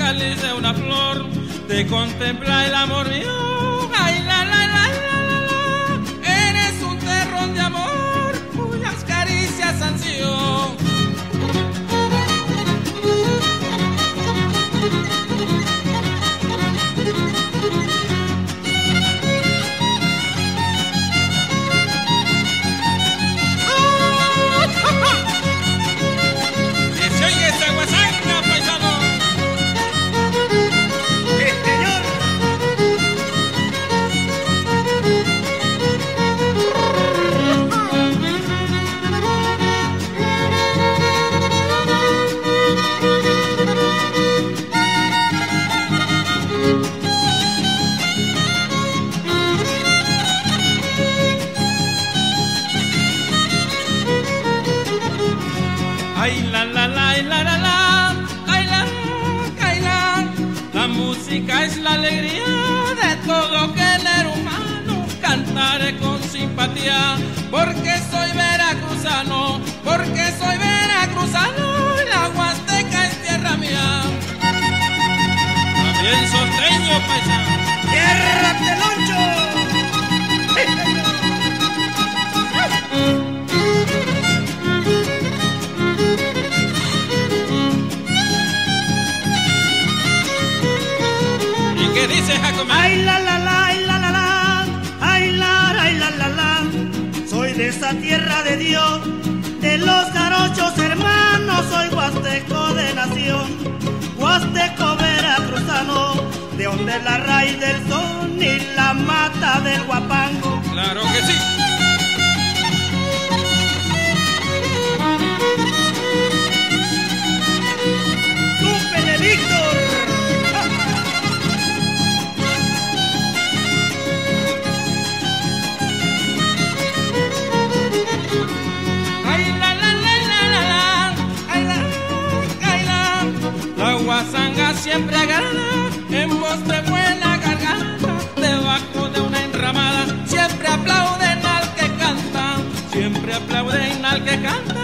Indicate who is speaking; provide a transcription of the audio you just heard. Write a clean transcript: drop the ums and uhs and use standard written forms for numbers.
Speaker 1: cáliz de una flor, te contempla el amor mío. Ay, la, la, la, la, la, la. Eres un terrón de amor cuyas caricias ansío. Ay, la, la, la, la, la, la, ay, la, ay, la música es la alegría de todo género humano. Cantaré con simpatía porque soy veracruzano, porque soy veracruzano y la Huasteca es tierra mía. También sonteño, paisano.
Speaker 2: ¡Tierra de Loncho!
Speaker 1: ¿Qué dices, Jacome?
Speaker 2: Ay, la, la, la, ay, la, la, la, ay, la, ay, la, la, la. Soy de esa tierra de Dios, de los jarochos hermanos, soy huasteco de nación, huasteco veracruzano, de donde la raíz del son y la mata del guapango.
Speaker 1: Claro que sí.
Speaker 2: ¡Súpele, Víctor!
Speaker 1: Guasanga siempre agarrada, en voz de buena garganta, debajo de una enramada, siempre aplauden al que canta, siempre aplauden al que canta.